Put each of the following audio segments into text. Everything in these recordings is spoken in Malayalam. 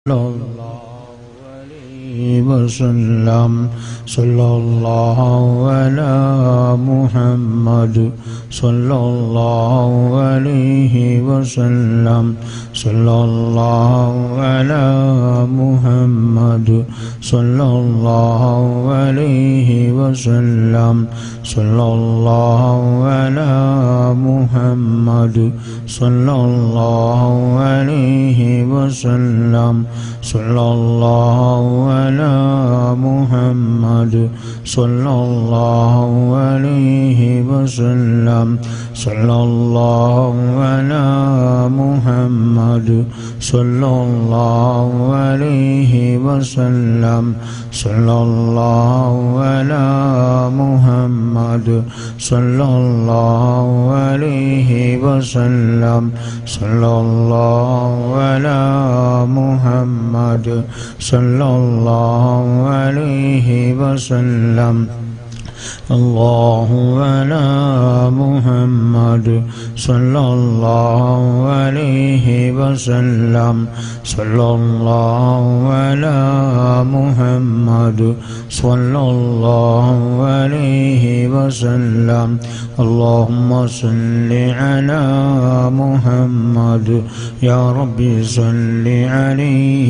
وسلم صلى الله على محمد صلى الله عليه وسلم صلى الله على محمد صلى الله عليه وسلم صلى الله على محمد صلى الله عليه وسلم صلى الله على محمد صلى الله عليه وسلم صلى الله على محمد صلى الله عليه وسلم صلى الله على محمد صلى الله عليه وسلم صلى الله على محمد صلى الله عليه وسلم الله على محمد صلى الله عليه وسلم صلى الله على محمد صلى الله عليه وسلم اللهم صل على محمد يا ربي صل عليه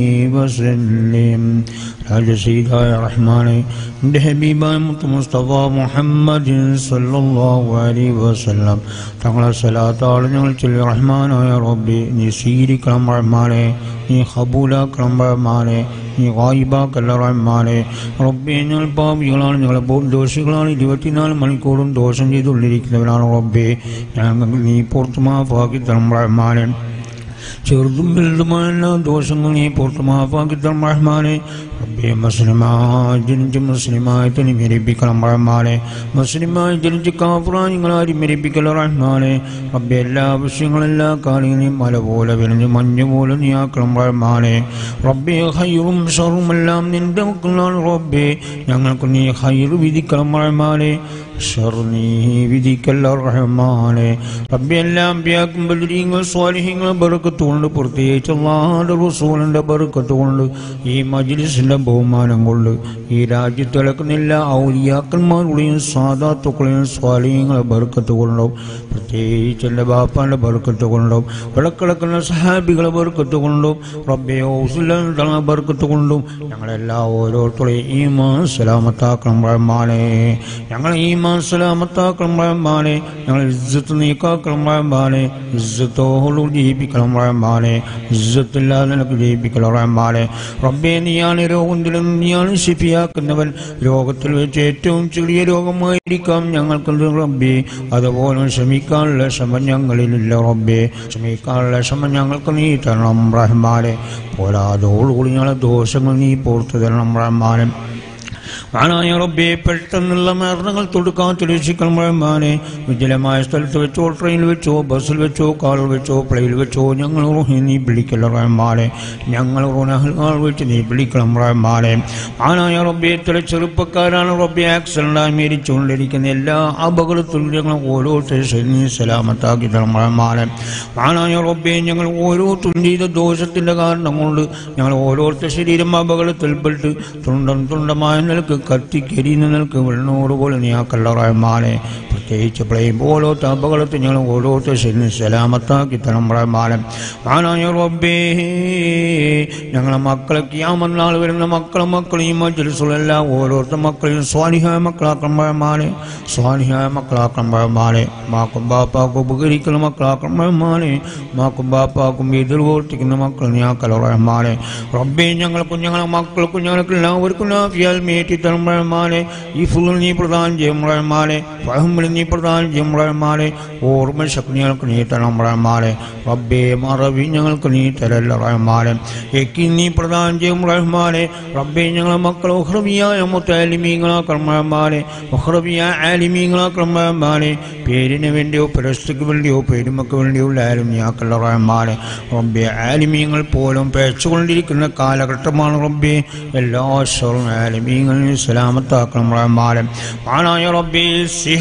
وسلم രാജ സീതായ റഹ്മാനെ എൻ്റെ ഹബീബായ മുസ്തഫ മുഹമ്മദ് സല്ലല്ലാഹു അലൈഹി വസല്ലം തങ്ങളെ സലാത്താണ് ഞങ്ങൾ ചൊല്ലി റഹ്മാനായ റബ്ബി നീ സ്വീകരിക്കണം റഹ്മാനെ നീ ഖബൂലാക്കണം റഹ്മാനെ നീ ഗായിബാക്കല്ല റഹ്മാനെ റബ്ബി ഞങ്ങൾ പാപികളാണ് ഞങ്ങളെ ദോഷികളാണ് 24 മണിക്കൂറും ദോഷം ചെയ്തുകൊണ്ടിരിക്കുന്നവരാണ് റബ്ബി ഞങ്ങൾ നീ പുറത്തു മാഫാക്കി തരണം റഹ്മാനെ ചെറുതും വലുതുമായ എല്ലാ ദോഷങ്ങളും നീ പുറത്തു മാഫാക്കി തരണം റഹ്മാനെ റബ്ബേ മുസ്ലിമായി ജനിച്ച് മുസ്ലിമായി തന്നെ മരിപ്പിക്കണം റഹ്മാനെ മുസ്ലിമായി ജനിച്ച് കാഫിറായി നിങ്ങളാരും മരിപ്പിക്കല റഹ്മാനെ റബ്ബേ എല്ലാ വിഷയങ്ങളും എല്ലാ കാര്യങ്ങളെയും മല പോലെ വിളഞ്ഞ് മഞ്ഞ് പോലെ നീ ആക്കണം റഹ്മാനെ റബ്ബേ ഹൈറും ഷറും എല്ലാം നിന്റെ മക്കളാണ് റബ്ബേ ഞങ്ങൾക്ക് നീ ഹൈറ് വിധിക്കണം റഹ്മാനെ ഷർ നീ വിധിക്കല്ല റഹ്മാനെ റബ്ബേ എല്ലാ അമ്പിയാക്കും ബദരീങ്ങൾ സ്വാലിഹീങ്ങളും ബർക്കത്ത് കൊണ്ട് പ്രത്യേകിച്ച് അല്ലാഹുവിന്റെ റസൂലിന്റെ ബർക്കത്ത് കൊണ്ട് ഈ മജ്ലിസിന്റെ ബഹുമാനം കൊണ്ട് ഈ രാജ്യത്ത് കിടക്കുന്ന എല്ലാ ഔലിയാക്കന്മാരുടെയും സാദാത്തുക്കളെയും സ്വാലിഹീങ്ങളെ ബർക്കത്ത് കൊണ്ടും പ്രത്യേകിച്ച് എൻ്റെ ബാപ്പാന്റെ ബർക്കത്ത് കൊണ്ടും വിളക്കിടക്കുന്ന സഹാബികളെ ബർക്കത്ത് കൊണ്ടും റബ്ബേ ഔസുല്ല ബർക്കത്ത് കൊണ്ടും ഞങ്ങളെല്ലാ ഓരോരുത്തരെയും ഈമാൻ സലാമത്താക്കണം റഹ്മാനെ ഞങ്ങൾ ഈമാൻ സലാമത്താക്കണം റഹ്മാനെ ഞങ്ങൾ ഇസ്സത്ത് നീക്കാക്കണം റഹ്മാനെ ഇസ്സത്തോട് ജീവിക്കണം റഹ്മാനെ ഇസ്സത്തില്ലാതെ നിനക്ക് ജീവിക്കണം റഹ്മാനെ റബ്ബേ നീയാണ് രോഗത്തിലും നീയാണ് ശിഫിയാക്കുന്നവൻ രോഗത്തിൽ വെച്ച് ഏറ്റവും ചെറിയ രോഗമായിരിക്കാം ഞങ്ങൾക്ക് റബ്ബേ അതുപോലെ ക്ഷമിക്കാനുള്ള ക്ഷമ ഞങ്ങളിലില്ല റബ്ബേ ക്ഷമിക്കാനുള്ള ക്ഷമ ഞങ്ങൾക്ക് നീ തരണം റഹ്മാനെ പോരാതോടുകൂടി ഞങ്ങളെ ദോഷങ്ങൾ നീ പുറത്തു തരണം റഹ്മാനെ ആനായ റബ്ബേ പെട്ടെന്നുള്ള മരണങ്ങൾ തൊടുക്കാൻ തെളിയിക്കണം റഹ്മാനെ വിജലമായ സ്ഥലത്ത് വെച്ചോ ട്രെയിനിൽ വെച്ചോ ബസ്സിൽ വെച്ചോ കാറിൽ വെച്ചോ പ്ലെയിനിൽ വെച്ചോ ഞങ്ങൾ നീ വിളിക്കല റഹ്മാനെ ഞങ്ങൾ വെച്ച് നീ വിളിക്കണം റഹ്മാനെ ആനായ റബ്ബേ ചില ചെറുപ്പക്കാരാണ് റബ്ബേ ആക്സിഡന്റായി മരിച്ചുകൊണ്ടിരിക്കുന്ന എല്ലാ അപകടത്തിലും ഞങ്ങൾ ഓരോ സ്റ്റേഷനിൽ നീ സലാമത്താക്കി തരണം റഹ്മാനെ ആനായ റബ്ബേ ഞങ്ങൾ ഓരോ തുണ്ടിയുടെ ദോഷത്തിന്റെ കാരണം കൊണ്ട് ഞങ്ങൾ ഓരോരുത്തർ ശരീരം അപകടത്തിൽപ്പെട്ട് തുണ്ടമായ നിലക്ക് കത്തിക്കരിയുന്ന നിലക്ക് വെള്ളനോട് പോലെ നീയാക്കല്ല റഹ്മാനെ പ്രത്യേകിച്ച് പ്ലെയിൻ പോലത്തെ അപകടത്തിൽ ഞങ്ങൾ ഓരോരുത്തർ സലാമത്താക്കി തരണം റഹ്മാനെ ആനായ റബ്ബേ ഞങ്ങളെ മക്കളെ ഖിയാമത്ത് നാൾ വരുന്ന മക്കളും ഈ മജ്ലിസുകളെല്ലാം ഓരോരുത്തർ മക്കളെയും സ്വാലിഹായ മക്കളാക്കണം റഹ്മാനെ സ്വാലിഹായ മക്കളാക്കണം റഹ്മാനെ മാക്കും ബാപ്പാക്കും ഉപകരിക്കുന്ന മക്കളാക്കണം റഹ്മാനെ മാക്കും ബാപ്പാക്കും എതിർ പ്രവർത്തിക്കുന്ന മക്കൾ നീയാക്കല്ല റഹ്മാനെ റബ്ബേ ഞങ്ങൾക്കും ഞങ്ങളെ മക്കൾക്കും ഞങ്ങൾക്ക് എല്ലാവർക്കും നാഫിയാൽ മേറ്റി തരണം റഹ്മാനെ ഈ ഫുൾ നീ പ്രദാനം ചെയ്യും റഹ്മാനെ ഫഹ്മിൽ നീ പ്രദാനം ചെയ്യും റഹ്മാനെ ഓർമ്മ ശക്തി ഞങ്ങൾക്ക് നീ തരണം റഹ്മാനെ റബ്ബേ മറവി ഞങ്ങൾക്ക് നീ തരല്ല റഹ്മാനെ എക്കി നീ പ്രദാനം ചെയ്യും റഹ്മാനെ റബ്ബേ ഞങ്ങളെ മക്കൾ ഉഖ്റവിയായ മുത്തഅലിമീങ്ങളാക്കണം റഹ്മാനെ ഉഖ്റവിയായ ആലിമീങ്ങളാക്കണം റഹ്മാനെ പേരിന് വേണ്ടിയോ പ്രശസ്തിക്ക് വേണ്ടിയോ പെരുമക്ക് വേണ്ടിയോ ആരും നീയാക്കല്ല റഹ്മാനെ റബ്ബേ ആലിമീങ്ങൾ പോലും പേച്ചുകൊണ്ടിരിക്കുന്ന കാലഘട്ടമാണ് റബ്ബേ എല്ലാ ആലിമീങ്ങളിൽ സലാമത്താക്കണം റഹ്മാനെ ആനായ റബ്ബേ സിഹ്റന്മാരെ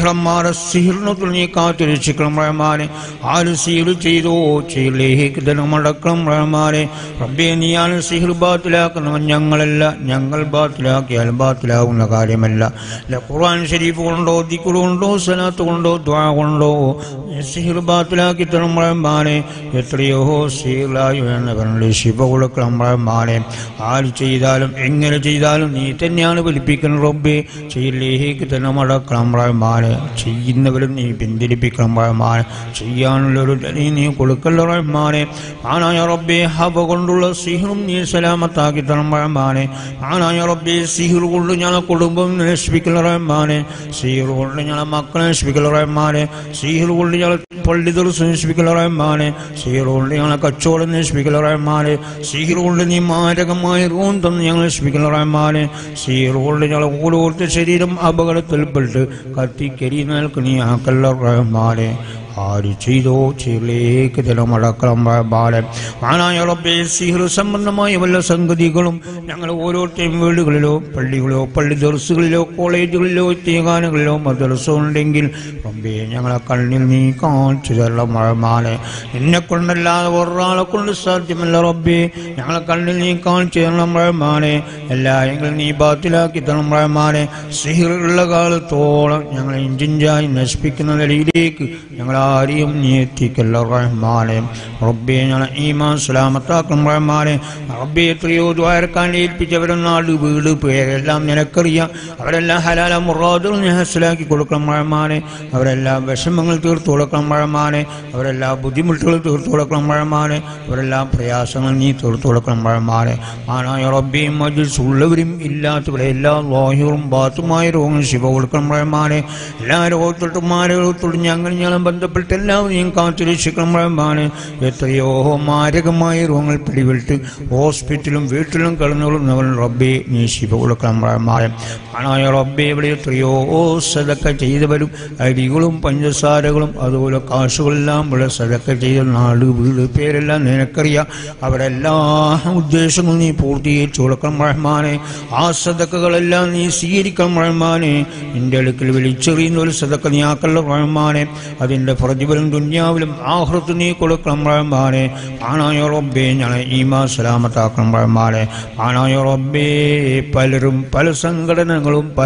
സിഹിറിനത്തിൽ നീ കാത്തുരക്ഷിക്കണം റഹ്മാനെ. ആര് സിഹിർ ചെയ്തോ ചെയ്യിലേക്ക് തന്നെ മടക്കണം റഹ്മാനെ. റബ്ബേ നീയാണ് സിഹിർ ബാത്തിലാക്കുന്നവൻ, ഞങ്ങളല്ല. ഞങ്ങൾ ബാത്തിലാക്കിയാൽ ബാത്തിലാകുന്ന കാര്യമല്ല. ഖുർആൻ ശരീഫ് കൊണ്ടോ ദിക്ർ കൊണ്ടോ സലാത്ത് കൊണ്ടോ ദുആ കൊണ്ടോ സിഹിർ ബാത്തിലാക്കി തരണം റഹ്മാനെ. എത്രയോ സിഹിറായി എന്നവരുടെ ശിവ കൊടുക്കണം റഹ്മാനെ. ആര് ചെയ്താലും എങ്ങനെ ചെയ്താലും നീ തന്നെയാണ് ഫലിപ്പിക്കണം റബ്ബേ. ചെയ്യിലേക്ക് തന്നെ മടക്കണം റഹ്മാനെ. ചെയ്യുന്നവരും നീ പിന്തിരിപ്പിക്കണം റഹ്മാനെ. ചെയ്യാനുള്ളൊരു നീ കൊടുക്കല്ല റഹ്മാനെ. ആനായ റബ്ബേ ഹബ കൊണ്ടുള്ള സിഹിറും നീ സലാമത്താക്കി തരണം റഹ്മാനെ. ആനായ റബ്ബേ സിഹിർ കൊണ്ട് ഞങ്ങളെ കുടുംബം നശിപ്പിക്കൽ റഹ്മാനെ. സിഹിർ കൊണ്ട് ഞങ്ങളെ മക്കളെ നശിപ്പിക്കൽ റഹ്മാനെ. സിഹിർ കൊണ്ട് ഞങ്ങളെ പള്ളി ദർസ് നശിപ്പിക്കൽ റഹ്മാനെ. സിഹിർ കൊണ്ട് ഞങ്ങളെ കച്ചവടം നശിപ്പിക്കൽ റഹ്മാനെ. സിഹിർ കൊണ്ട് നീ മാരകമായ റൂം തന്ന് ഞങ്ങൾ നശിപ്പിക്കൽ റഹ്മാനെ. സിഹിർ കൊണ്ട് ഞങ്ങളെ ഓരോരുത്തർ ശരീരം അപകടത്തിൽപ്പെട്ട് കത്തിക്കരിയുന്നവർക്ക് നീ ആക്കല്ല റഹ്മാനെ. ആര് ചെയ്തോ ചെയ്യിലേക്ക് തന്നെ മടക്കണം റഹ്മാനെ. ആനായ റബ്ബേ സിഹിർ സംബന്ധമായ വല്ല സംഗതികളും ഞങ്ങൾ ഓരോരുത്തരും വീടുകളിലോ പള്ളികളിലോ പള്ളി ദർസുകളിലോ കോളേജുകളിലോ തീകാനകളിലോ മദ്രസ ഉണ്ടെങ്കിൽ റബ്ബേ ഞങ്ങളെ കണ്ണിൽ നീ കാണിച്ചു തരണം റഹ്മാനെ. എന്നെ കൊണ്ടല്ലാതെ ഒരാളെ കൊണ്ട് സാധ്യമല്ല റബ്ബേ. ഞങ്ങളെ കണ്ണിൽ നീ കാണിച്ചു തരണം റഹ്മാനെ. എല്ലായെങ്കിലും നീ ബാത്തിലാക്കി തരണം റഹ്മാനെ. സിഹിർ ഉള്ള കാലത്തോളം ഞങ്ങളെ ഇഞ്ചിഞ്ചായി നശിപ്പിക്കുന്ന നിലയിലേക്ക് ഞങ്ങൾ ആരെയും നീ എത്തിക്കല്ല റഹ്മാനെ. റബ്ബേ ഞങ്ങളെ ഈമാൻ സലാമത്താക്കണം റഹ്മാനെ. റബ്ബേ എത്രയോ ദ്വാരക്കാൻ ഏൽപ്പിച്ചവരും നാട് വീട് പേരെല്ലാം നിനക്കറിയാം. അവരെല്ലാം ഹലാല മുറാദുകൾ നീ ഹസ്സലാക്കി കൊടുക്കണം റഹ്മാനെ. അവരെല്ലാം വിഷമങ്ങൾ തീർത്തു കൊടുക്കണം റഹ്മാനെ. അവരെല്ലാം ബുദ്ധിമുട്ടുകൾ തീർത്തു കൊടുക്കണം റഹ്മാനെ. അവരെല്ലാം പ്രയാസങ്ങൾ നീ തീർത്തു കൊടുക്കണം റഹ്മാനെ. ആനായ റബ്ബേ മജ്ലിസ് ഉള്ളവരും ഇല്ലാത്തവരെ എല്ലാ ലാഹിറും ബാത്തുമായ രോഗങ്ങൾ ശിവ കൊടുക്കണം റഹ്മാനെ. എല്ലാ രോഗത്തോട്ടും മാരകത്തോട്ടും ഞങ്ങളും ബന്ധപ്പെട്ട് എല്ലാവരെയും കാത്തുരക്ഷിക്കണം റഹ്മാനെ. എത്രയോ മാരകമായ രോഗങ്ങൾ പിടിപെട്ട് ഹോസ്പിറ്റലും വീട്ടിലും കിടന്നുകൊള്ളുന്നവൻ റബ്ബേ നീ ശിവ കൊടുക്കണം റഹ്മാനെ. ആനായ റബ്ബേ ഇവിടെ എത്രയോ സദക്ക ചെയ്തവരും അരികളും പഞ്ചസാരകളും അതുപോലെ കാശുകളെല്ലാം ഇവിടെ സദക്ക ചെയ്ത നാട് വീട് പേരെല്ലാം നിനക്കറിയാം. അവരെല്ലാ ഉദ്ദേശങ്ങളും നീ പൂർത്തീകരിച്ചു കൊടുക്കണം റഹ്മാനെ. ആ സദക്കകളെല്ലാം നീ സ്വീകരിക്കണം റഹ്മാനെ. നിന്റെ അടുക്കൽ വിളിച്ചെറിയുന്ന ഒരു സദക്ക നീ ആക്കല്ല റഹ്മാനെ. അതിൻ്റെ പ്രതിഫലം ദുനിയാവിലും ആഖിറത്തും നീ കൊടുക്കണം റഹ്മാനെ. ആനായ റബ്ബേ ഞങ്ങളെ ഈമാൻ സലാമത്താക്കണം റഹ്മാനെ. ആനായ റബ്ബേ പലരും പല സംഘടനകളും പല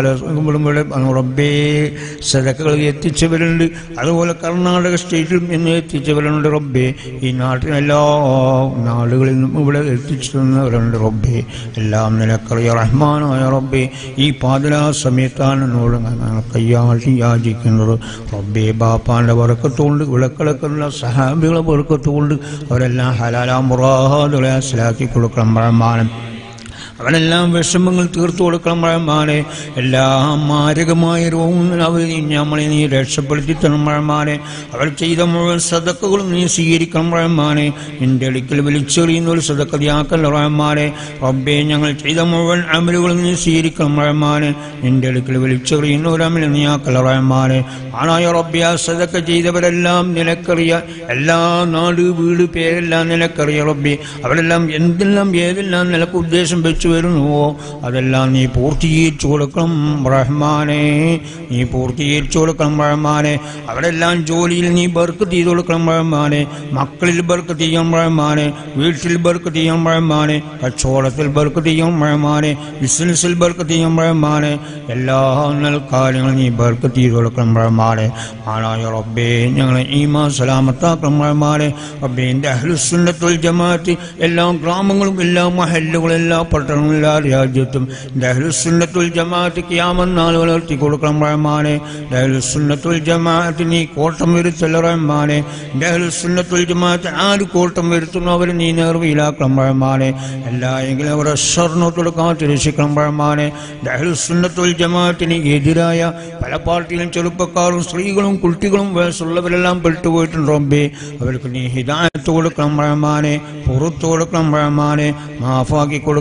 റബ്ബേ സദക്കകൾ എത്തിച്ചവരുണ്ട്. അതുപോലെ കർണാടക സ്റ്റേറ്റിലും ഇന്ന് എത്തിച്ചവരുണ്ട് റബ്ബേ. ഈ നാട്ടിലെല്ലാ നാടുകളിൽ നിന്നും ഇവിടെ എത്തിച്ചിരുന്നവരുണ്ട് റബ്ബേ. എല്ലാം നിനക്കറിയ റഹ്മാനായ റബ്ബേ. ഈ പാതിരാ സമയത്താണ് എന്നോട് കയ്യാട്ടി യാചിക്കുന്നത് റബ്ബേ. ബാപ്പാൻ്റെ ബർക്കത്തുകൊണ്ട് വിളക്കിളക്കുന്ന സഹാബികളെ ബർക്കത്തുകൊണ്ട് അവരെല്ലാം ഹലാല മുറാദുകളെ ഹസ്സലാക്കി കൊടുക്കണം റഹ്മാനെ. അവനെല്ലാം വിഷമങ്ങൾ തീർത്തു കൊടുക്കണം റഹ്മാനെ. എല്ലാം മാരകമായ രോഗങ്ങൾ അവർ നമ്മളെ നീ രക്ഷപ്പെടുത്തി തരണം റഹ്മാനെ. അവർ ചെയ്ത മുഴുവൻ സദക്കകളും നീ സ്വീകരിക്കണം റഹ്മാനെ. നിന്റെ അടുക്കൽ വിളിച്ചെറിയുന്ന ഒരു സദക്കതയാക്കല്ല റഹ്മാനെ. റബ്ബേ ഞങ്ങൾ ചെയ്ത മുഴുവൻ അമലുകളും നീ സ്വീകരിക്കണം റഹ്മാനെ. നിന്റെ അടുക്കൽ വിളിച്ചെറിയുന്ന ഒരു അമൽ നീ ആക്കല്ല റഹ്മാനെ. ആനായ റബ്ബേ ആ സദക്ക ചെയ്തവരെല്ലാം നിനക്കറിയാം. എല്ലാ നാട് വീട് പേരെല്ലാം നിനക്കറിയാം റബ്ബേ. അവരെല്ലാം എന്തെല്ലാം ഏതെല്ലാം നിനക്ക് ഉദ്ദേശം വെച്ചു വരുന്നുവോ അതെല്ലാം നീ പൂർത്തീകരിച്ചു കൊടുക്കണം റഹ്മാനെ. നീ പൂർത്തീകരിച്ചു കൊടുക്കണം റഹ്മാനെ. അവരെല്ലാം ജോലിയിൽ നീ ബർക്കത്ത് ചെയ്ത് കൊടുക്കണം റഹ്മാനെ. മക്കളിൽ ബർക്കത്ത് ചെയ്യണം റഹ്മാനെ. വീട്ടിൽ ബർക്കത്ത് ചെയ്യണം റഹ്മാനെ. കച്ചവടത്തിൽ ബർക്കത്ത് ചെയ്യണം റഹ്മാനെ. ബിസിനസ്സിൽ ബർക്കത്ത് ചെയ്യണം റഹ്മാനെ. എല്ലാ കാര്യങ്ങളും നീ ബർക്കത്ത് ചെയ്ത് കൊടുക്കണം റഹ്മാനെ. ആനായ റബ്ബേ ഞങ്ങളെ ഈമാൻ സലാമത്താക്കണം റഹ്മാനെ. റബ്ബേ എൻ്റെ അഹ്ലുസുന്നത്ത് വൽ ജമാഅത്ത് എല്ലാ ഗ്രാമങ്ങളും എല്ലാ മഹല്ലുകളും എല്ലാ എല്ലാ രാജ്യത്തും അഹ്ലുസുന്നത്ത് വൽ ജമാഅത്ത് ഖിയാമത്ത് നാൾ വളർത്തി കൊടുക്കണം റഹ്മാനെ. അഹ്ലുസുന്നത്ത് വൽ ജമാഅത്ത് നീ കോട്ടം വരുത്തല്ല റഹ്മാനെ. അഹ്ലുസുന്നത്ത് വൽ ജമാഅത്ത് ആര് കോട്ടം വരുത്തുന്നു അവർ നീ നേർവയിലാക്കണം റഹ്മാനെ. എല്ലായെങ്കിലും അവരെ ഷർണത്തോട് കാത്തുരക്ഷിക്കണം റഹ്മാനെ. അഹ്ലുസുന്നത്ത് വൽ ജമാഅത്തിന് എതിരായ പല പാർട്ടിയിലും ചെറുപ്പക്കാരും സ്ത്രീകളും കുട്ടികളും വയസ്സുള്ളവരെല്ലാം പെട്ടുപോയിട്ടുണ്ട് റബ്ബേ. അവർക്ക് നീ ഹിദായത്ത് കൊടുക്കണം റഹ്മാനെ. പുറത്തു കൊടുക്കണം റഹ്മാനെ. മാഫാക്കി കൊടുക്കണം റഹ്മാനെ.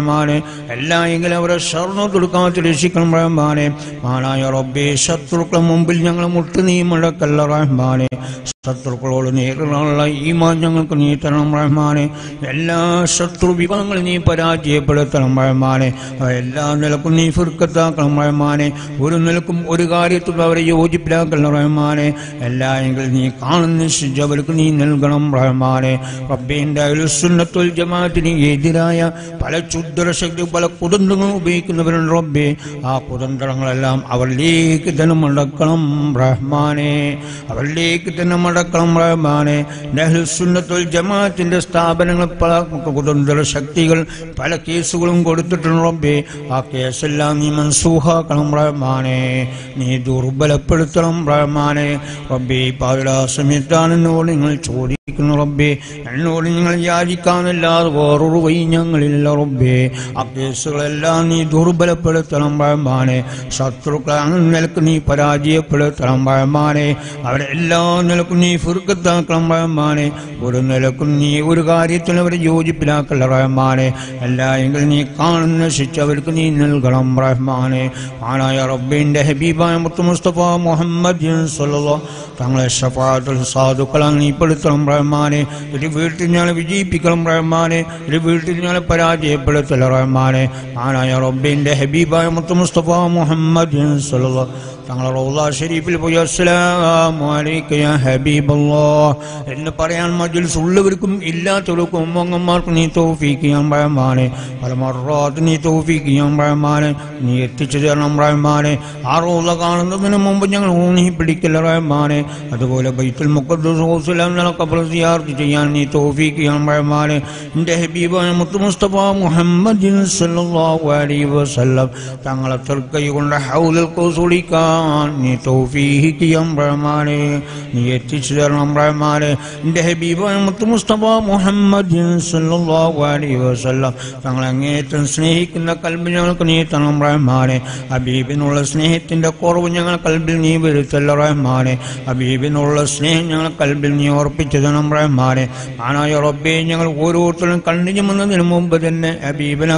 റഹ്മാനെ. എല്ലായെങ്കിലും അവരെ ഷർന്നു കൊടുക്കാത്ത രക്ഷിക്കണം റഹ്മാനെ. മാനായ റബ്ബേ, ശത്രുക്കളെ മുമ്പിൽ ഞങ്ങൾ മുട്ട് നീ മുഴക്കല്ല റഹ്മാനെ. ശത്രുക്കളോട് നേരിടാനുള്ള ഈമാൻ ഞങ്ങൾക്ക് നീ തരണം റഹ്മാനെ. എല്ലാ ശത്രു വിഭാഗങ്ങളും നീ പരാജയപ്പെടുത്തണം റഹ്മാനെ. എല്ലാ നിലക്കും നീ ഫിർക്കത്താക്കണം റഹ്മാനെ. ഒരു നിലക്കും ഒരു കാര്യത്തിലും അവരെ യോജിപ്പിലാക്കണം റഹ്മാനെ. എല്ലായെങ്കിൽ നീ കാണുന്ന ശിക്ഷ അവർക്ക് നീ നൽകണം റഹ്മാനെ. റബ്ബിന്റെ സുന്നത്തുൽ ജമാഅത്തിന് എതിരായ പല ക്ഷുദ്രശക്തി പല കുതന്ത്രങ്ങളും ഉപയോഗിക്കുന്നവരുണ്ട് റബ്ബേ. ആ കുതന്ത്രങ്ങളെല്ലാം അവരിലേക്ക് തന്നെ മടക്കണം റഹ്മാനെ. അവരിലേക്ക് തന്നെ മടക്കണം റഹ്മാനെ. സുന്നത്തുൽ ജമാഅത്തിന്റെ സ്ഥാപനങ്ങൾ പല കുതന്ത്ര ശക്തികൾ പല കേസുകളും കൊടുത്തിട്ടുണ്ട് റബ്ബേ. ആ കേസെല്ലാം നീ മൻസൂഹാക്കണം റഹ്മാനെ. നീ ദുർബലപ്പെടുത്തണം റഹ്മാനെ. റബ്ബേ, പാതിരാ സമയത്താണ് എന്നോട് നിങ്ങൾ ചോദിക്കുന്നു റബ്ബേ. എന്നോട് നിങ്ങൾ യാചിക്കാനല്ലാതെ വേറൊരു വഴി ഞങ്ങളില്ല റബ്ബേ. ആ കേസുകളെല്ലാം നീ ദുർബലപ്പെടുത്തണം റഹ്മാനെ. ശത്രുക്കളെ അങ്ങനെ നിലക്ക് നീ പരാജയപ്പെടുത്തണം റഹ്മാനെ. അവരെ എല്ലാ നിലക്കും നീ ഫിർഖത്താക്കണം റഹ്മാനെ. ഒരു നിലക്കും നീ ഒരു കാര്യത്തിൽ അവരെ യോജിപ്പിലാക്കല്ല റഹ്മാനെ. എല്ലായെങ്കിൽ നീ കാണുന്ന ശിക്ഷ അവർക്ക് നീ നൽകണം റഹ്മാനെ. ആനായ റബ്ബിന്റെ ഹബീബായ മുത്ത് മുസ്തഫ മുഹമ്മദ് സ്വല്ലല്ലാഹു തങ്ങളെ ശഫാഅത്തുൽ സാദുക്കളാൽ നീ പെടുത്തണം റഹ്മാനെ. ഒരു വീട്ടിൽ ഞങ്ങളെ വിജയിപ്പിക്കണം റഹ്മാനെ. ഒരു വീട്ടിൽ ഞങ്ങളെ പരാജയപ്പെടുത്തല റഹ്മാനെ. ആനായ റബ്ബിന്റെ ഹബീബായ മുത്ത് മുസ്തഫ മുഹമ്മദ് സ്വല്ലല്ലാഹു തങ്ങളെ റൗള ഷരീഫിൽ പോയി അസ്സലാമു അലൈക യാ ഹബീബല്ലാഹ് എന്ന് പറയാൻ മജ്ലിസ് ഉള്ളവർക്കും ഇല്ലാത്തവർക്കും ഉമ്മങ്ങന്മാർക്കും നീ തൗഫീഖ് ചെയ്യാൻ റഹ്മാനെ. പല മർറാത്ത് നീ തൗഫീഖ് ചെയ്യാൻ റഹ്മാനെ. നീ എത്തിച്ചു തരണം റഹ്മാനെ. ആ റൗള കാണുന്നതിന് മുമ്പ് ഞങ്ങൾ ഊന്നി പിടിക്കല്ല റഹ്മാനെ. അതുപോലെ ബൈത്തുൽ മുഖദ്ദസ് ഖബർ സിയാറത്ത് ചെയ്യാൻ നീ തൗഫീഖ് ചെയ്യാൻ റഹ്മാനെ. എൻ്റെ ഹബീബായ മുത്ത് മുസ്തഫ മുഹമ്മദ് സല്ലല്ലാഹു അലൈഹി വസല്ലം തങ്ങളെ തർക്കൈ കൊണ്ട് ഹൗലുൽ ഖൗസുലിക്കാൻ നീ തൗഫീഖ് ചെയ്യാൻ റഹ്മാനെ. നീ എത്തിച്ചു തരണം റഹ്മാനെ. എൻ്റെ ഹബീബായ മുത്ത് മുസ്തഫ മുഹമ്മദ് സല്ലല്ലാഹു അലൈഹി വസല്ലം തങ്ങളെ അങ്ങേയറ്റം സ്നേഹിക്കുന്ന കൽബ് ഞങ്ങൾക്ക് നീ തരണം റഹ്മാനെ. ഹബീബിനുള്ള സ്നേഹത്തിന്റെ കുറവ് ഞങ്ങൾ കൽബിൽ നീ വരുത്തല്ല റഹ്മാനെ. ഹബീബിനുള്ള സ്നേഹം ഞങ്ങൾ കൽബിൽ നീ ഓർപ്പിച്ചു തരണം റഹ്മാനെ. ആനായ റബ്ബേ, ഞങ്ങൾ ഓരോരുത്തരും കണ്ണിഞ്ഞുമെന്നതിന് മുമ്പ് തന്നെ ഹബീബിനെ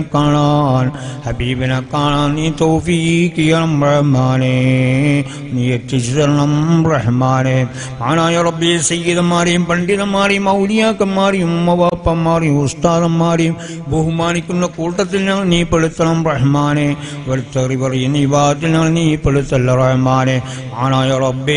കാണാൻ നീ തൗഫീഖ് ചെയ്യണം റഹ്മാനെ. നീ എത്തിച്ചു തരണം റഹ്മാനെ. ആനായ റബ്ബേ, സയ്യിദന്മാരെയും പണ്ഡിതന്മാരെയും ഔലിയാക്കന്മാരെയും ഉമ്മവാപ്പന്മാരെയും ഉസ്താദന്മാരെയും ബഹുമാനിക്കുന്ന കൂട്ടത്തിൽ ഞങ്ങൾ നീ പെടുത്തണം റഹ്മാനെ. വെറുത്തെറി പറയുന്ന വിവാദത്തിൽ ഞങ്ങൾ നീ പെടുത്തല്ല റഹ്മാനെ. ആനായ റബ്ബേ,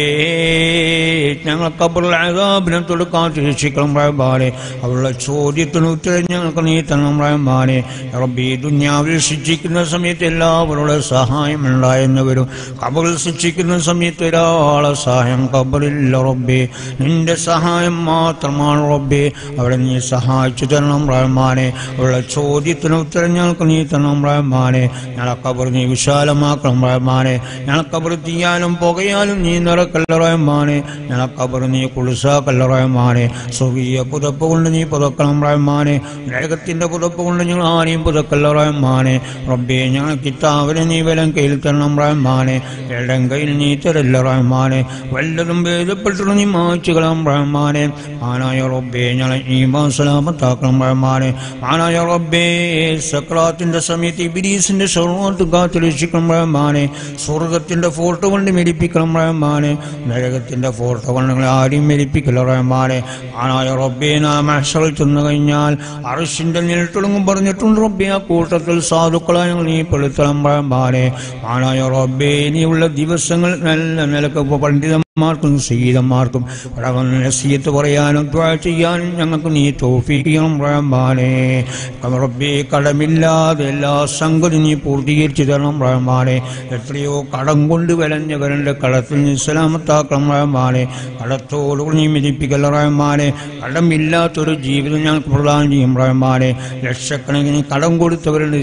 ഞങ്ങൾ ഖബറിൽ അദാബിനെ തൊടുക്കാൻ രക്ഷിക്കണം റഹ്മാനെ. അവരുടെ ചോദ്യത്തിന് ഉത്തരം ഞങ്ങൾക്ക് നീ തരണം റഹ്മാനെ. റബ്ബേ, ദുനിയാവിൽ ശിക്ഷിക്കുന്ന സമയത്ത് എല്ലാവരുടെ സഹായം ഉണ്ടായെന്നവരും ഖബറിൽ ശിക്ഷിക്കുന്ന സമയത്ത് ഒരാളെ സഹായം ഖബറില്ല റബ്ബേ. നിന്റെ സഹായം മാത്രമാണ് റബ്ബേ. അവിടെ നീ സഹായിച്ചു തരണം റഹ്മാനെ. അവരുടെ ചോദ്യത്തിന് ഉത്തരം ഞങ്ങൾക്ക് നീ തരണം റഹ്മാനെ. ഞങ്ങളെ ഖബർ നീ വിശാലമാക്കണം റഹ്മാനെ. ഞങ്ങളെ ഖബർ തീയാലും പുകയാലും നീ നിറക്കല്ല റഹ്മാനെ. ഞങ്ങളെ ഖബർ നീ കുളിസാക്കല്ല റഹ്മാനെ. സ്വർഗീയ പുതപ്പ് കൊണ്ട് നീ പുതക്കണം റഹ്മാനെ. നരകത്തിന്റെ പുതപ്പ് കൊണ്ട് ഞങ്ങൾ ആരെയും പുതക്കല്ല റഹ്മാനെ. റബ്ബേ, ഞങ്ങൾ കിതാബിനെ നീ വലം കയ്യിൽ തരണം റഹ്മാനെ. ഇടം കയ്യിൽ നീ തരല്ല റഹ്മാനെ. വല്ലതും ഭേദപ്പെട്ടിട്ട് നീ മായ്ച്ചു കളാം റഹ്മാനെ. ആനായ റബ്ബേ, ഞങ്ങളെ ഈമാൻ സലാമത്താക്കണം റഹ്മാനെ. ആനായ റബ്ബേ, സക്രാത്തിന്റെ സമയത്ത് ഇബ്ലീസിന്റെ ശർറത്ത് കാത്ത് രക്ഷിക്കണം റഹ്മാനെ. സ്വർഗത്തിന്റെ ഫോട്ടോ കൊണ്ട് മെരിപ്പിക്കണം റഹ്മാനെ. നരകത്തിന്റെ ഫോട്ടോ കൊണ്ട് ഞങ്ങൾ ആരെയും മെരിപ്പിക്കല റഹ്മാനെ. ആനായ റബ്ബേ, നാം മഹ്ശറിൽ ചെന്നു കഴിഞ്ഞാൽ അർശിന്റെ നിഴൽത്തുടങ്ങും പറഞ്ഞിട്ടുണ്ട് റബ്ബേ. ആ കൂട്ടത്തിൽ സാധുക്കളായി ഞങ്ങൾ നീ പെടുത്തണം റഹ്മാനെ. ആനായ റബ്ബേ, ഇനിയുള്ള ദിവസങ്ങൾ നല്ല നിലക്ക് പണ്ഡിതന്മാർക്കും സയ്യിദന്മാർക്കും നസീഹത്ത് പറയാനും ദുആ ചെയ്യാനും ഞങ്ങൾക്ക് നീ തൗഫീഖ് ചെയ്യണം റഹ്മാനെ. റബ്ബേ, കടമില്ലാതെ എല്ലാ സംഗതി നീ പൂർത്തീകരിച്ചു തരണം റഹ്മാനെ. എത്രയോ കടം കൊണ്ട് വലഞ്ഞവരുടെ കടത്തിൽ നീ സലാമത്താക്കണം റഹ്മാനെ. കടത്തോടുകൂടി നീ മെതിപ്പിക്കല്ല റഹ്മാനെ. കടമില്ലാത്തൊരു ജീവിതം ഞങ്ങൾക്ക് പ്രദാനം ചെയ്യും റഹ്മാനെ. ലക്ഷക്കണക്കിന് കടം കൊടുത്തവരുണ്ട്,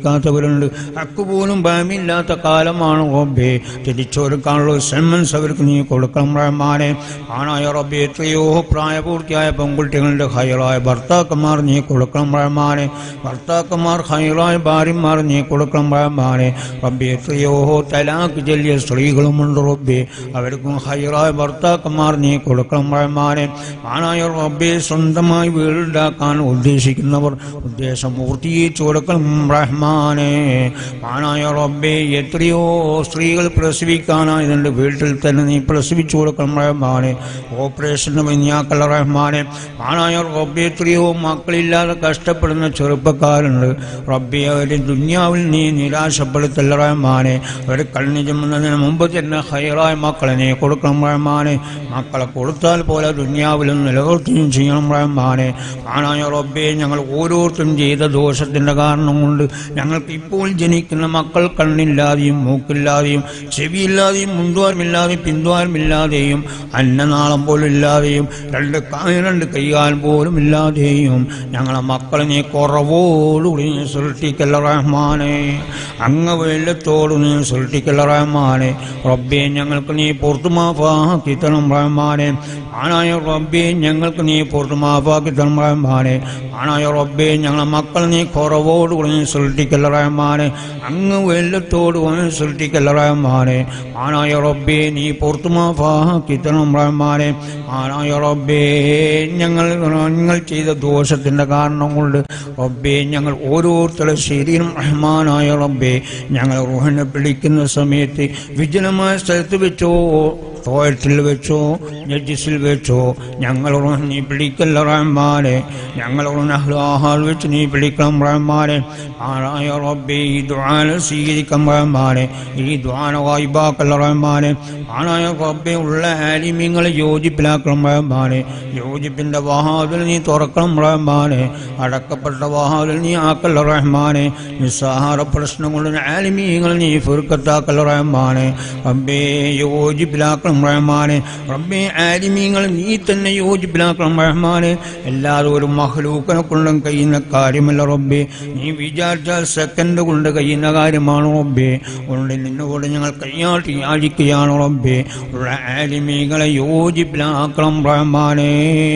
തിരിച്ചേൽപ്പിക്കാത്തവരുണ്ട്. അക്കുപോലും ഭയമില്ലാത്ത കാലമാണ് റബ്ബേ. തിരിച്ചോർക്കാനുള്ള സന്മൻസ് അവർക്ക് നീ നീ കൊടുക്കണം റഹ്മാനെ. ആണായ റബ്ബേ എത്രയോ പ്രായപൂർത്തിയായ പെൺകുട്ടികളുടെ ഹൈറായ ഭർത്താക്കന്മാർ നീ കൊടുക്കണം റഹ്മാനെ. ഭർത്താക്കന്മാർ ഹൈറായ ഭാര്യമാർ നീ കൊടുക്കണം റഹ്മാനെ. റബ്ബേ എത്രയോ തലാഖ് ചൊല്ലിയ സ്ത്രീകളുമുണ്ട് റബ്ബേ, അവർക്കും ഹൈറായ ഭർത്താക്കന്മാർ നീ കൊടുക്കണം റഹ്മാനെ. ആണായ റബ്ബേ സ്വന്തമായി വീടുണ്ടാക്കാൻ ഉദ്ദേശിക്കുന്നവർ ഉദ്ദേശം പൂർത്തീകരിച്ചു കൊടുക്കണം റഹ്മാനെ. ആണായ റബ്ബേ എത്രയോ സ്ത്രീകൾ പ്രസവിക്കാനായതുകൊണ്ട് വീട്ടിൽ തന്നെ നീ പ്രസവിച്ചു കൊടുക്കണം റഹ്മാനെ. ഓപ്പറേഷന് മഞ്ഞാക്കല്ല റഹ്മാനെ. ആണായ റബ്ബേ എത്രയോ മക്കളില്ലാതെ കഷ്ടപ്പെടുന്ന ചെറുപ്പക്കാരുണ്ട് റബ്ബേ, അവരെ ദുനിയാവിൽ നീ നിരാശപ്പെടുത്തല്ല റഹ്മാനെ. അവർ കണ്ണു ചുമന്നതിന് മുമ്പ് തന്നെ ഹൈറായ മക്കളെ നീ കൊടുക്കണം റഹ്മാനെ. മക്കളെ കൊടുത്താൽ പോലെ ദുനിയാവിലും നിലനിർത്തുകയും ചെയ്യണം റഹ്മാനെ. ആണായ റബ്ബേ ഞങ്ങൾ ഓരോരുത്തരും ചെയ്ത ദോഷത്തിന്റെ കാരണം കൊണ്ട് ഞങ്ങൾക്ക് ഇപ്പോൾ ജനിക്കുന്ന മക്കൾ കണ്ണില്ലാതെയും മൂക്കില്ലാതെയും ചെവിയില്ലാതെയും മുൻദ്വാരമില്ലാതെയും പിൻദ്വാരമില്ലാതെയും അന്നനാളം പോലും ഇല്ലാതെയും രണ്ട് കൈകാൽ പോലും ഇല്ലാതെയും ഞങ്ങളെ മക്കളെ നീ കുറവോടുകൂടി നീ സൃഷ്ടിക്കല്ല റഹ്മാനെ. അംഗവെല്ലത്തോട് നീ സൃഷ്ടിക്കല്ല റഹ്മാനെ. റബ്ബേ ഞങ്ങൾക്ക് നീ പുറത്തു മാഫാക്കി തരണം റഹ്മാനെ. ആണായ റബ്ബേ ഞങ്ങൾക്ക് നീ പുറത്തു മാഫാക്കി തരണം റഹ്മാനെ. ആണായ റബ്ബേ ഞങ്ങളെ മക്കൾ നീ കുറവോടുകൂടി നീ സൃഷ്ടിക്കല്ല റഹ്മാനെ. അങ്ങ് വെല്ലത്തോട് സൃഷ്ടിക്കല്ല റഹ്മാനെ. ആണായ റബ്ബേ നീ പുറത്തു മാഫാക്കി തരണം റഹ്മാനെ. ആണായ റബ്ബേ ഞങ്ങൾ ചെയ്ത ദോഷത്തിന്റെ കാരണം കൊണ്ട് റബ്ബേ ഞങ്ങൾ ഓരോരുത്തരുടെ ശരീരം റഹ്മാനായ റബ്ബേ ഞങ്ങൾ റൂഹിനെ പിടിക്കുന്ന സമയത്ത് വിജനമായ സ്ഥലത്ത് വെച്ചോ ടോയ്ലറ്റിൽ വെച്ചോ നജിസിൽ വെച്ചോ ഞങ്ങൾ നീ പിടിക്കല്ല റഹ്മാനെ. ഞങ്ങൾ ആഹാൽ വെച്ച് നീ പിടിക്കണം റഹ്മാനെ. ആണായ റബ്ബേ ഈ ദുആനെ സ്വീകരിക്കണം റഹ്മാനെ. ഈ ദുആനെ ഗൈബാക്കല്ല റഹ്മാനെ. ആണായ റബ്ബേ ഉള്ള ആലിമീങ്ങളെ യോജിപ്പിലാക്കണം റഹ്മാനെ. യോജിപ്പിന്റെ വാഹാദിൽ നീ തുറക്കണം റഹ്മാനെ. അടക്കപ്പെട്ട വാഹാദിൽ നീ ആക്കല്ല റഹ്മാനെ. നിസ്സാഹാര പ്രശ്നം കൊണ്ട് ആലിമീങ്ങൾ നീ ഫിർഖത്താക്കല്ല റഹ്മാനെ. റബ്ബേ യോജിപ്പിലാക്കണം റഹ്മാനെ. റബ്ബേ ആലിമീങ്ങൾ നീ തന്നെ യോജിപ്പിലാക്കണം റഹ്മാനെ. എല്ലാവരും ഒരു മഹ്ലൂക്കിനെ കൊണ്ടും കഴിയുന്ന കാര്യമല്ല റബ്ബേ. നീ വിചാരിച്ചാൽ സെക്കൻഡ് കൊണ്ട് കഴിയുന്ന കാര്യമാണ് റബ്ബേ. അതുകൊണ്ട് നിന്നോട് ഞങ്ങൾ കയ്യാട്ടി യാചിക്കുകയാണ് റബ്ബേ. ഉള്ള ആലിമീങ്ങളെ യോജിപ്പിലാക്കണം റഹ്മാനെ.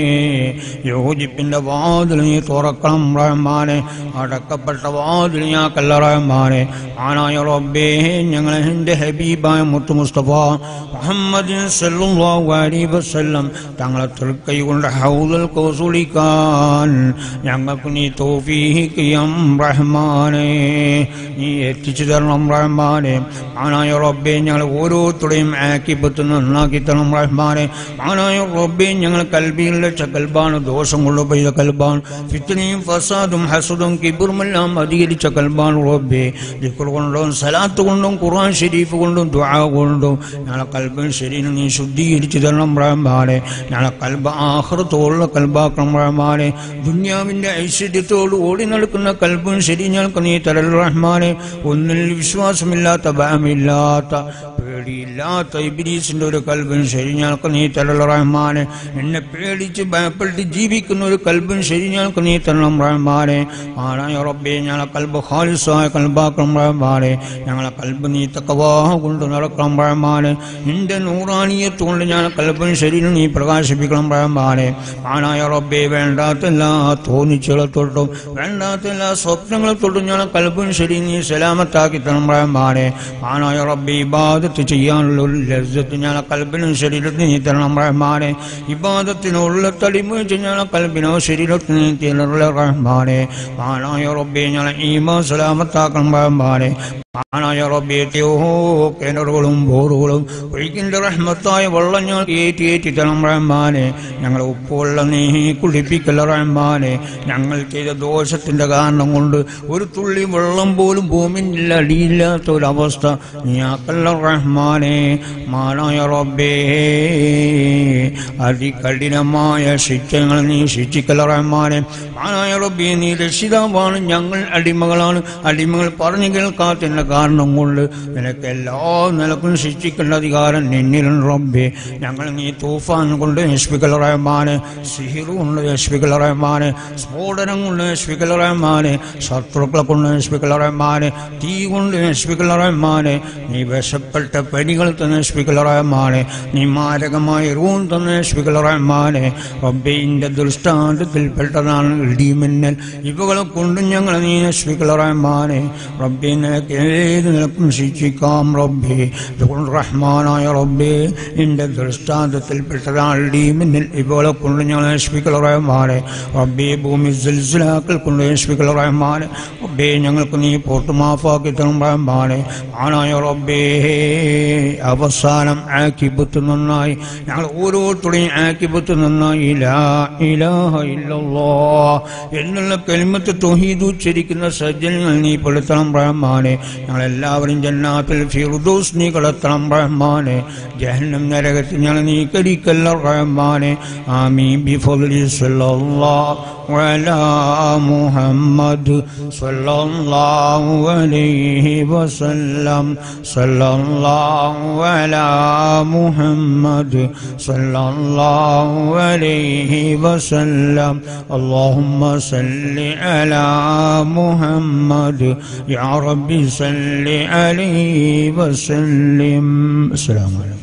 യോജിപ്പിന്റെ വാതിൽ നീ തുറക്കണം റഹ്മാനെ. അടക്കപ്പെട്ട വാതിൽ ഞാക്കല്ല റഹ്മാനെ. ആണായ റബ്ബേ ഞങ്ങളെ എൻ്റെ ഹബീബായ മുത്തു മുസ്തഫ മുഹമ്മദ് സല്ലല്ലാഹു അലൈഹി വസല്ലം തങ്ങളെ തൃക്കൈ കൊണ്ട് ഹൗദൽ കൗസുലിക്കാൻ ഞങ്ങൾക്ക് നീ തൗഫീഖ് ചെയ്യണം റഹ്മാനെ. നീ എത്തിച്ചു തരണം റഹ്മാനെ. ആണായ റബ്ബേ ഞങ്ങൾ ഓരോരുത്തരുടെയും ആക്കിബത്ത് നന്നാക്കി തരണം റഹ്മാനെ. ആണായ റബ്ബേ ഞങ്ങൾ കൽബിയിൽ വെച്ച കൽബാണ്, ദോഷം കൊണ്ട് പെയ്ത കൽബാണ്, ഫിത്നയും ഫസാദും ഹസദും കിബറുമെല്ലാം അധികരിച്ച കൽബാണ് റബ്ബേ. ദിക്ർ കൊണ്ടും സലാത്ത് കൊണ്ടും ഖുർആൻ ശരീഫ് കൊണ്ടും ദുആ കൊണ്ടും ഞങ്ങളെ കൽബിന് ശരീരം നീ ശുദ്ധീകരിച്ചു തരണം റഹ്മാനെ. ഞങ്ങളെ കൽബ് ആഖിറത്തോടുള്ള കൽബാക്കണം റഹ്മാനെ. ദുനിയാവിന്റെ ഐശ്വര്യത്തോട് ഓടി നടക്കുന്ന കൽബും ശരി ഞങ്ങൾക്ക് നീ തരൽ റഹ്മാനെ. ഒന്നിൽ വിശ്വാസമില്ലാത്ത ഭയമില്ലാത്ത പേടിയില്ലാത്ത ഇബ്ലീസിന്റെ ഒരു കൽബും ശരി ഞങ്ങൾക്ക് നീ തരൽ റഹ്മാനെ. എന്നെ പേടിച്ച് ഭയപ്പെട്ട് ജീവിക്കുന്ന ഒരു കൽബും ശരി ഞങ്ങൾക്ക് നീ തരണം റഹ്മാനെ. ആണായ റബ്ബേ ഞങ്ങളെ കൽബ് ഖാലിസായ കൽബാക്കണം റഹ്മാനെ. ഞങ്ങളെ കൽബ് നീ തഖ്വാ കൊണ്ട് നടക്കണം റഹ്മാനെ. നിന്റെ നൂറാനിയത്ത് കൊണ്ട് ഞാൻ കൽബും ശരീരം നീ പ്രകാശിപ്പിക്കണം റഹ്മാനെ. ആണായ റബ്ബേ വേണ്ടാത്തെല്ലാ തോന്നിച്ചുകളെ തൊട്ടും വേണ്ടാത്തെല്ലാ സ്വപ്നങ്ങളെ തൊട്ടും ഞാൻ കൽബും ശരീരം നീ സലാമത്താക്കി തരണം റഹ്മാനെ. ആണായ റബ്ബേ ഇബാദത്ത് ചെയ്യാനുള്ള ഒരു ലസ്സത്ത് ഞാൻ കൽബിനും ശരീരത്തിന് നീ തരണം റഹ്മാനെ. ഇബാദത്തിനുള്ള തടിമ ഞാൻ കൽബിനോ ശരീരത്തിന് നീ തരണം റഹ്മാനെ. ആണായ റബ്ബേ ഞാൻ ഈമാൻ സലാമത്താക്കണം റഹ്മാനെ. ആണായ റബ്ബേ കിണറുകളും ബോറുകളും ഒഴുകിന്റെ റഹ്മത്തായ വെള്ളം ഞങ്ങൾ ഏറ്റി തരണം റഹ്മാനെ. ഞങ്ങളെ ഉപ്പുള്ള നീ കുളിപ്പിക്കല്ല റഹ്മാനെ. ഞങ്ങൾ ചെയ്ത ദോഷത്തിന്റെ കാരണം കൊണ്ട് ഒരു തുള്ളി വെള്ളം പോലും ഭൂമിയിൽ അടിയില്ലാത്ത ഒരവസ്ഥ നീ ആക്കല്ല റഹ്മാനെ. ആണായ റബ്ബേ അതികഠിനമായ ശിക്ഷകൾ നീ ശിക്ഷിക്കല്ല റഹ്മാനെ. ആണായ റബ്ബേ നീ രക്ഷിതാവാണ്, ഞങ്ങൾ അടിമകളാണ്. അടിമകൾ പറഞ്ഞു കേൾക്കാത്തതിന്റെ കാരണം കൊണ്ട് നിനക്ക് എല്ലാ നിലക്കും ശിക്ഷിക്കേണ്ട അധികാരം നിന്നിൽ ആരെങ്കിലും റബ്ബേ ഞങ്ങൾ നീ തൂഫാൻ കൊണ്ട് നശിപ്പിക്കൽ റഹ്മാനെ, സിഹിർ കൊണ്ട് നശിപ്പിക്കൽ റഹ്മാനെ, സ്ഫോടനം കൊണ്ട് നശിപ്പിക്കൽ റഹ്മാനെ, ശത്രുക്കളെ കൊണ്ട് നശിപ്പിക്കൽ റഹ്മാനെ, തീ കൊണ്ട് നശിപ്പിക്കൽ റഹ്മാനെ, നീ വിഷപ്പെട്ട പനികൾ തന്നെ നശിപ്പിക്കൽ റഹ്മാനെ, നീ മാരകമായ റൂം തന്നെ നശിപ്പിക്കൽ റഹ്മാനെ. റബ്ബേ ഇന്റെ ദൃഷ്ടാന്തത്തിൽപ്പെട്ടതാണ് ഇടിമിന്നൽ, ഇവകളെ കൊണ്ട് ഞങ്ങൾ നീ നശിപ്പിക്കൽ റഹ്മാനെ. റബ്ബേ നിനക്ക് ഏത് നിലക്കും ശിക്ഷിക്കാം റബ്ബേ, അതുകൊണ്ട് റഹ്മാനായ റബ്ബേ നിന്റെ ദൃഷ്ടാന്തത്തിൽപ്പെട്ടതാണ് ഇടിമിന്നൽ, ഇവകളെ കൊണ്ട് ഞങ്ങൾ നശിപ്പിക്കൽ റഹ്മാനെ. റബ്ബേ ഭൂമി സിൽസിലാക്കൾ കൊണ്ട് നശിപ്പിക്കൽ റഹ്മാനെ. റബ്ബേ ഞങ്ങൾക്ക് നീ പോട്ട് മാഫാക്കി തരും റഹ്മാനെ. ആനായ റബ്ബേ അവസാനം ആക്കിബത്ത് നന്നായി, ഞങ്ങൾ ഓരോരുത്തരുടെയും ആക്കിബത്ത് നന്നായി ലാ ഇലാഹ ഇല്ലല്ലാഹ് എന്നുള്ള കലിമത്ത് തൗഹീദ് ഉച്ചരിക്കുന്ന സജ്ജനങ്ങൾ നീ പെടുത്തണം റഹ്മാനെ. ഞങ്ങളെല്ലാവരും ജന്നാത്തുൽ ഫിർദൗസ് നീ കടത്തണം റഹ്മാനെ. ജഹന്നം നരകത്തിൽ ഞങ്ങൾ നീ കടിക്കല്ല റഹ്മാനെ. ആമീൻ ബിഫദ്ലി സ്വല്ലല്ലാഹു അലാ മുഹമ്മദ് സ്വല്ലല്ലാഹു അലൈഹി വസല്ലം സ്വല്ലല്ലാഹു അലാ മുഹമ്മദ് സ്വല്ലല്ലാഹു അലൈഹി വസല്ലം. اللهم صل على محمد يا ربي صل عليه وسلم. السلام عليكم.